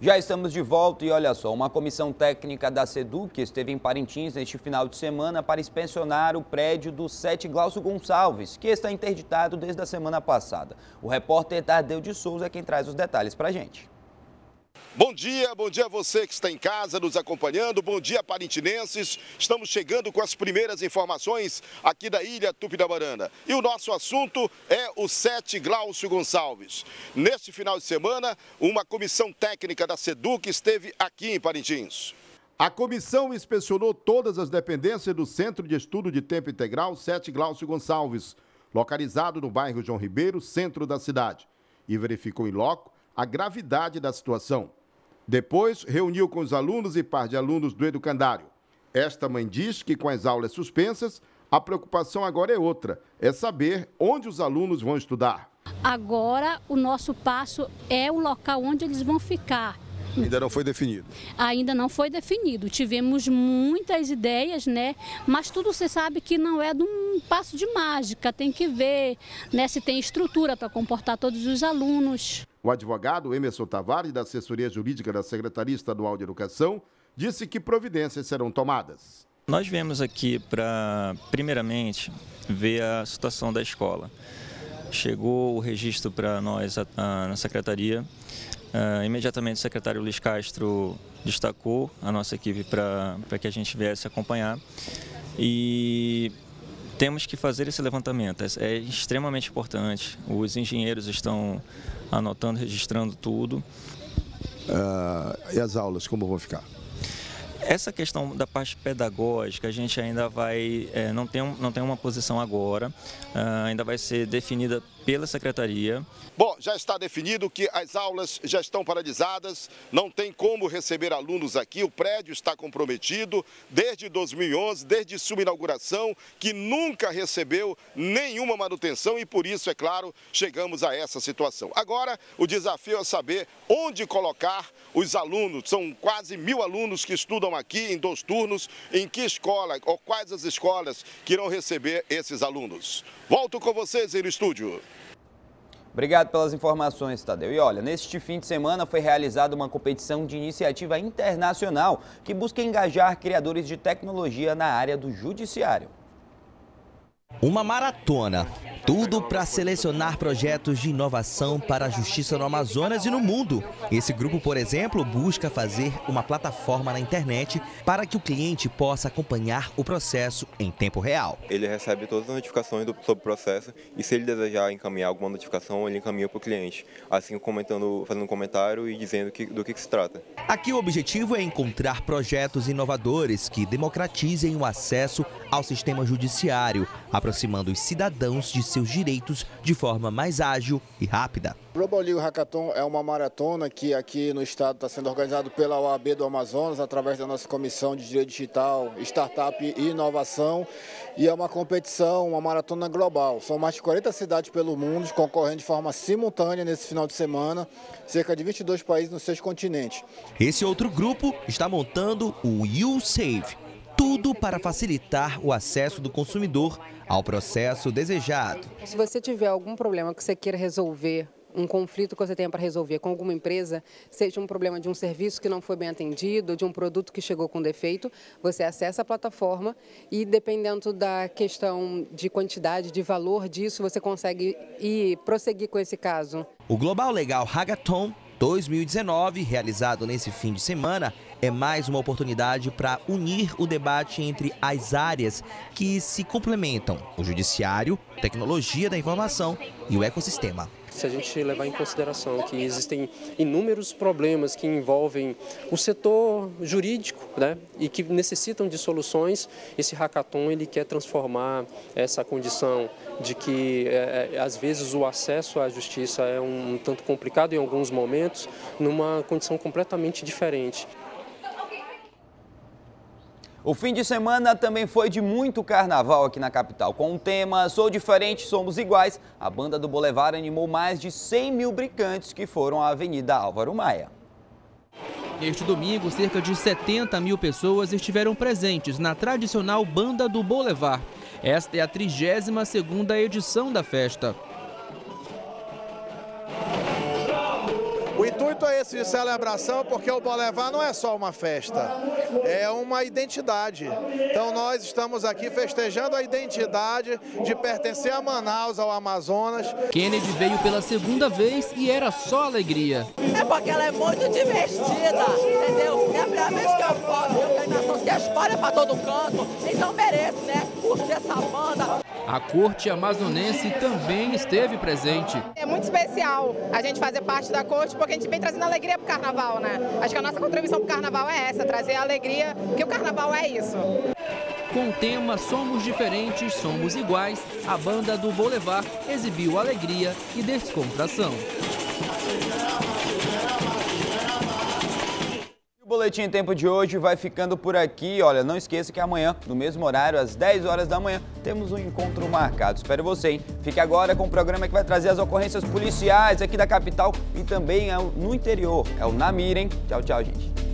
Já estamos de volta e olha só, uma comissão técnica da SEDUC esteve em Parintins neste final de semana para inspecionar o prédio do SET Glaucio Gonçalves, que está interditado desde a semana passada. O repórter Tadeu de Souza é quem traz os detalhes para a gente. Bom dia a você que está em casa nos acompanhando, bom dia parintinenses. Estamos chegando com as primeiras informações aqui da Ilha Tupinambárana. E o nosso assunto é o SET Glaucio Gonçalves. Neste final de semana, uma comissão técnica da SEDUC esteve aqui em Parintins. A comissão inspecionou todas as dependências do Centro de Estudo de Tempo Integral SET Glaucio Gonçalves, localizado no bairro João Ribeiro, centro da cidade, e verificou em loco a gravidade da situação. Depois, reuniu com os alunos e par de alunos do educandário. Esta mãe diz que com as aulas suspensas, a preocupação agora é outra, é saber onde os alunos vão estudar. Agora, o nosso passo é o local onde eles vão ficar. Ainda não foi definido? Ainda não foi definido. Tivemos muitas ideias, né? Mas tudo você sabe que não é de um passo de mágica. Tem que ver, né, se tem estrutura para comportar todos os alunos. O advogado Emerson Tavares, da assessoria jurídica da Secretaria Estadual de Educação, disse que providências serão tomadas. Nós viemos aqui para, primeiramente, ver a situação da escola. Chegou o registro para nós na secretaria. Imediatamente o secretário Luiz Castro destacou a nossa equipe para que a gente viesse acompanhar. E temos que fazer esse levantamento, é extremamente importante. Os engenheiros estão anotando, registrando tudo. E as aulas, como vão ficar? Essa questão da parte pedagógica, a gente ainda vai, não tem uma posição agora, ainda vai ser definida pela secretaria. Bom, já está definido que as aulas já estão paralisadas, não tem como receber alunos aqui, o prédio está comprometido desde 2011, desde sua inauguração, que nunca recebeu nenhuma manutenção e por isso, é claro, chegamos a essa situação. Agora, o desafio é saber onde colocar os alunos, são quase 1000 alunos que estudam aqui em 2 turnos, em que escola ou quais as escolas que irão receber esses alunos. Volto com vocês aí no estúdio. Obrigado pelas informações, Tadeu. E olha, neste fim de semana foi realizada uma competição de iniciativa internacional que busca engajar criadores de tecnologia na área do judiciário. Uma maratona, tudo para selecionar projetos de inovação para a justiça no Amazonas e no mundo. Esse grupo, por exemplo, busca fazer uma plataforma na internet para que o cliente possa acompanhar o processo em tempo real. Ele recebe todas as notificações sobre o processo e se ele desejar encaminhar alguma notificação, ele encaminha para o cliente, assim fazendo um comentário e dizendo do que se trata. Aqui o objetivo é encontrar projetos inovadores que democratizem o acesso ao sistema judiciário, aproximando os cidadãos de seus direitos de forma mais ágil e rápida. O Global Legal Hackathon é uma maratona que aqui no estado está sendo organizado pela OAB do Amazonas, através da nossa Comissão de Direito Digital, Startup e Inovação. E é uma competição, uma maratona global. São mais de 40 cidades pelo mundo concorrendo de forma simultânea nesse final de semana, cerca de 22 países nos 6 continentes. Esse outro grupo está montando o YouSave. Tudo para facilitar o acesso do consumidor ao processo desejado. Se você tiver algum problema que você queira resolver, um conflito que você tenha para resolver com alguma empresa, seja um problema de um serviço que não foi bem atendido, de um produto que chegou com defeito, você acessa a plataforma e, dependendo da questão de quantidade, de valor disso, você consegue prosseguir com esse caso. O Global Legal Hackathon 2019, realizado nesse fim de semana, é mais uma oportunidade para unir o debate entre as áreas que se complementam: o judiciário, tecnologia da informação e o ecossistema. Se a gente levar em consideração que existem inúmeros problemas que envolvem o setor jurídico, né, e que necessitam de soluções, esse hackathon ele quer transformar essa condição de que às vezes o acesso à justiça é um tanto complicado em alguns momentos, numa condição completamente diferente. O fim de semana também foi de muito carnaval aqui na capital. Com o tema Sou Diferente, Somos Iguais, a banda do Boulevard animou mais de 100 mil brincantes que foram à Avenida Álvaro Maia. Neste domingo, cerca de 70 mil pessoas estiveram presentes na tradicional Banda do Boulevard. Esta é a 32ª edição da festa. O intuito intuito é esse de celebração, porque o Boulevard não é só uma festa, é uma identidade. Então nós estamos aqui festejando a identidade de pertencer a Manaus, ao Amazonas. Kennedy veio pela segunda vez e era só alegria. É porque ela é muito divertida, entendeu? É a primeira vez que eu faço, a organização se espalha para todo canto, então merece, né? Curtir essa banda. A corte amazonense também esteve presente. É muito especial a gente fazer parte da corte, porque a gente vem trazendo alegria para o carnaval, né? Acho que a nossa contribuição para o carnaval é essa, trazer alegria, porque o carnaval é isso. Com o tema Somos Diferentes, Somos Iguais, a banda do Boulevard exibiu alegria e descontração. O Boletim Tempo de hoje vai ficando por aqui. Olha, não esqueça que amanhã, no mesmo horário, às 10 horas da manhã, temos um encontro marcado. Espero você, hein? Fique agora com o programa que vai trazer as ocorrências policiais aqui da capital e também no interior. É o Na Mira, hein? Tchau, tchau, gente.